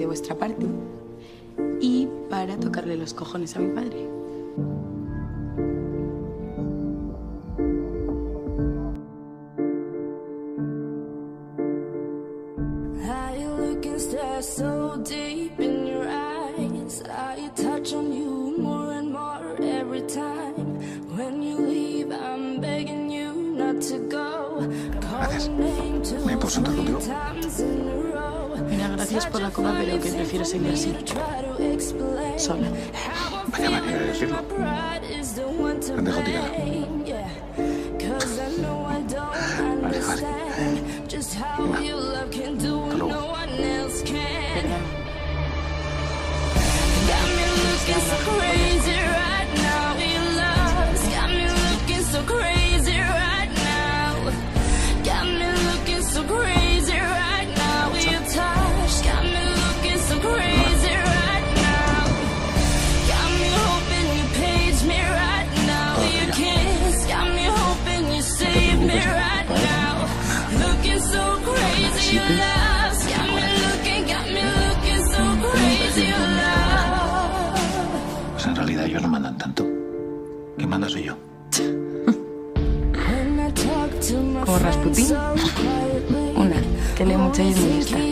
de vuestra parte y para tocarle los cojones a mi padre. So deep in your eyes, I touch on you more and more every time. When you leave, I'm begging you not to go. Gracias. ¿Me puedo sentar contigo? Mira, gracias por la copa, pero que prefiero seguir así. Sola. Vaya manera de decirlo. Me han dejado tirada. Vale, vale. Hasta luego. Pues en realidad ellos no mandan tanto. ¿Qué manda soy yo? ¿Como Rasputín? Una, que lee mucha y es muy lista.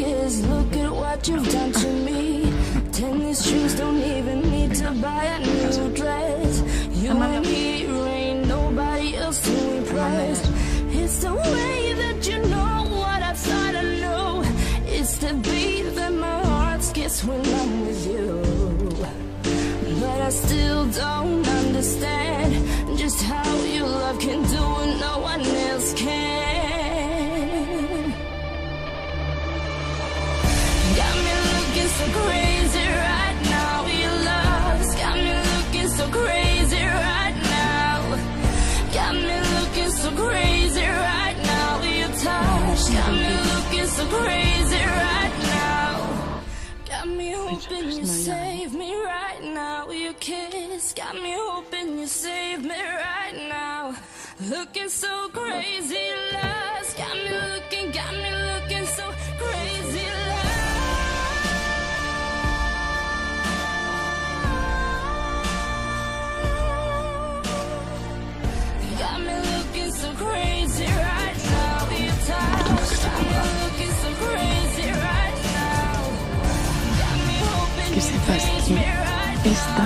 When I'm with you, but I still don't understand just how your love can do what no one else can. Got me looking so crazy right now. Your love's got me looking so crazy right now. Got me looking so crazy right now. Your touch got me looking so crazy right now. Got me hoping you save me right now. Your kiss got me hoping you save me right now. Looking so crazy, lost. Got me looking so crazy, lost. Got me looking so crazy right now. Your touch got me looking so crazy right now. Que sepas que esta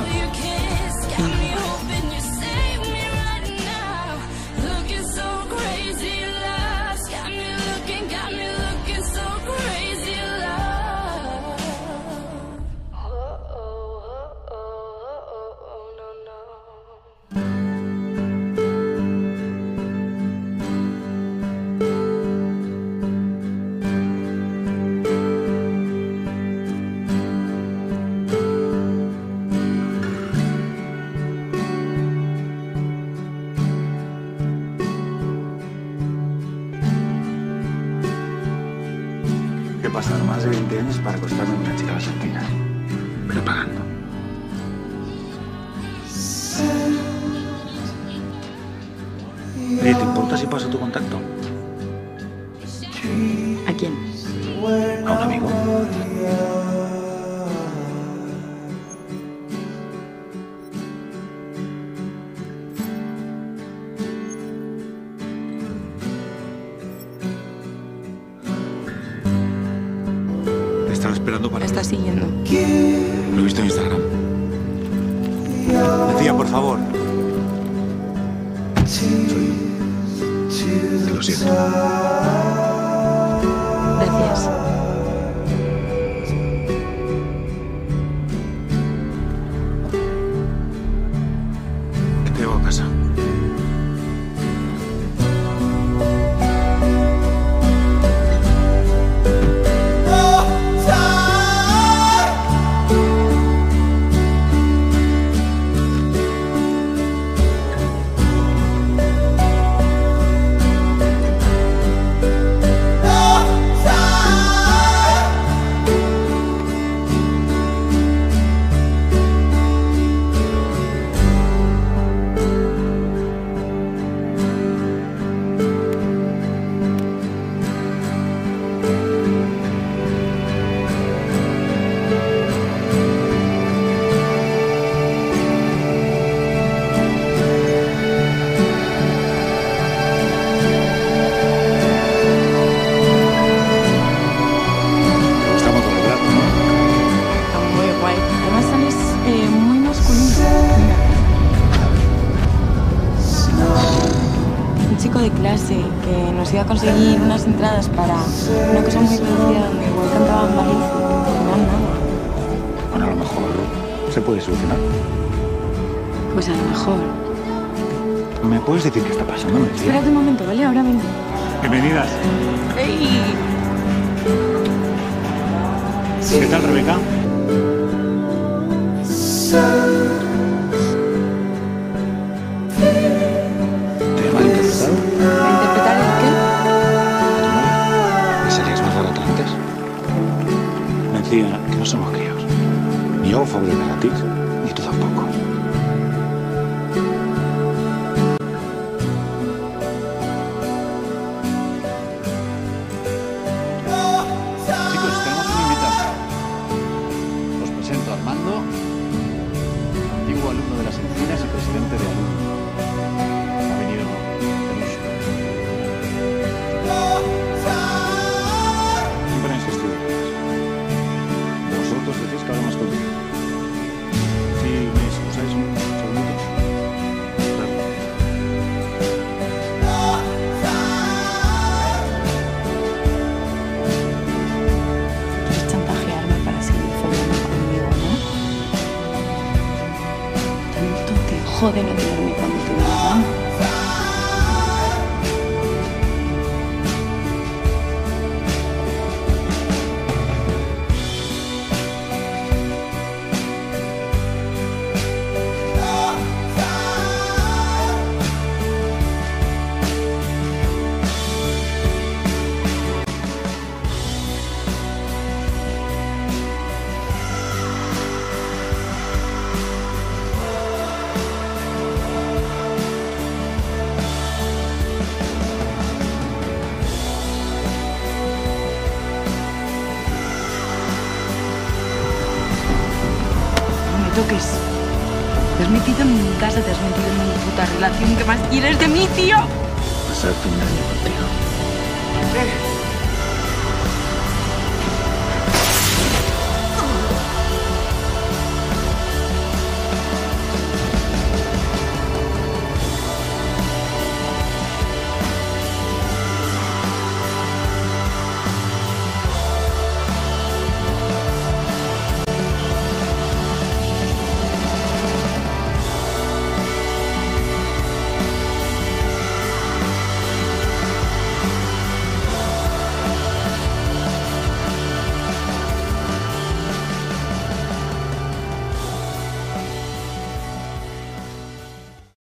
He pasado más de 20 años para acostarme con una chica argentina, pero pagando. Oye, ¿te importa si paso tu contacto? ¿A quién? A un amigo. Te estaba esperando para... Me está siguiendo. Lo he visto en Instagram. Decía, por favor. Soy... Te lo siento. Gracias. Que te llevo a casa. pues iba a conseguir unas entradas para una cosa muy conocida donde igual cantaban Valencia. No, nada. Bueno, a lo mejor se puede solucionar. Pues a lo mejor. ¿Me puedes decir qué está pasando, Mencía? Espérate un momento, ¿vale? Ahora vengo. Bienvenidas. ¡Ey! ¿Qué tal, Rebeca? ¿Te mal interpretado? ¿A interpretar el qué? ¿Me salías más barato antes? Mencía, que no somos críos. Ni yo hago favores gratis, ni tú tampoco. Chicos, tenemos una invitación. Os presento a Armando, antiguo alumno de las Encinas y presidente de alumnos. Ha venido de lujo. Siempre en sus estudiantes. Vosotros decís que hablamos contigo. Si me excusáis un segundito. Claro. Quieres chantajearme para seguir follando conmigo, ¿no? Tanto te jode no tenerme cuando te da la gana. No me toques. Te has metido en mi casa, te has metido en mi puta relación. ¿Qué más quieres de mí, tío? Pasarte un año contigo.